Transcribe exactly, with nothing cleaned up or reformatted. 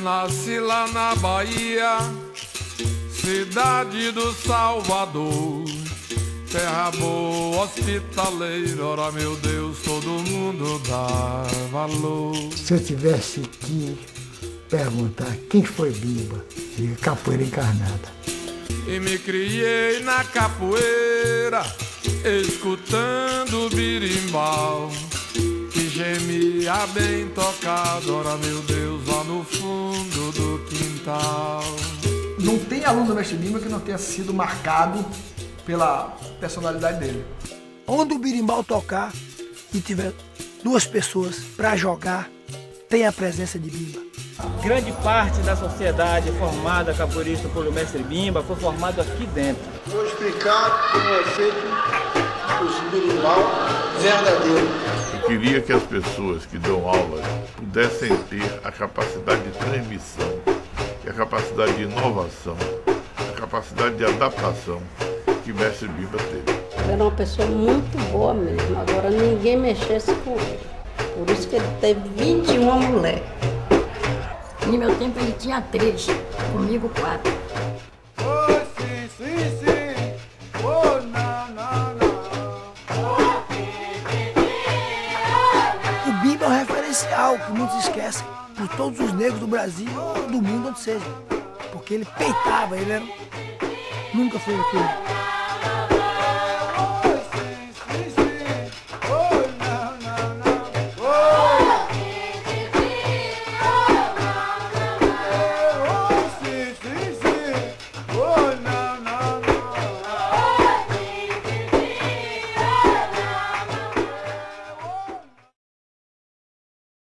nasci lá na Bahia, cidade do Salvador. Terra boa, hospitaleira, ora meu Deus, todo mundo dá valor. Se eu tivesse que perguntar quem foi Bimba, diga capoeira encarnada. E me criei na capoeira, escutando o birimbau, que gemia bem tocado, ora meu Deus, lá no fundo do quintal. Não tem aluno do Mestre Bimba que não tenha sido marcado pela personalidade dele. Onde o birimbau tocar e tiver duas pessoas para jogar, tem a presença de Bimba. Grande parte da sociedade formada capoeirista pelo Mestre Bimba foi formado aqui dentro. Vou explicar como é feito o birimbau verdadeiro. Eu queria que as pessoas que dão aulas pudessem ter a capacidade de transmissão, a capacidade de inovação, a capacidade de adaptação que o Mestre Bimba teve. Era uma pessoa muito boa mesmo, agora ninguém mexesse com ele. Por isso que ele teve vinte e uma mulheres. No meu tempo ele tinha três, comigo quatro. Oh, sim, sim, sim. Oh, não, não, não. O Bimba é um referencial que muitos esquecem por todos os negros do Brasil ou do mundo, onde seja. Porque ele peitava, ele era... nunca foi aquele.